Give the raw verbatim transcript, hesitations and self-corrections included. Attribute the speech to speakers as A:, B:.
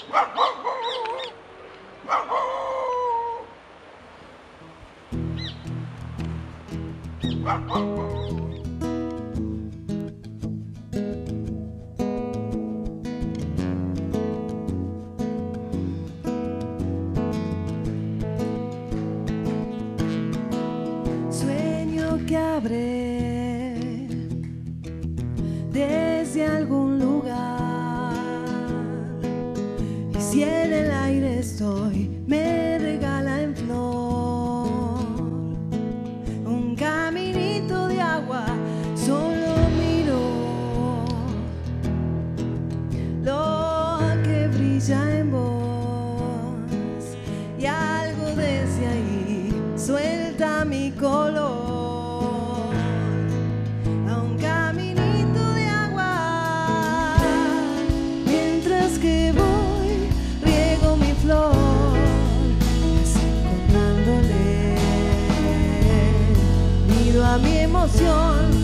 A: Sueño que abre desde algún lugar, y si en el aire estoy, me regala en flor un caminito de agua. Solo miro lo que brilla en vos, y algo desde ahí suelta mi color a un caminito de agua. Mientras que voy, riego mi flor, encontrándole, miro a mi emoción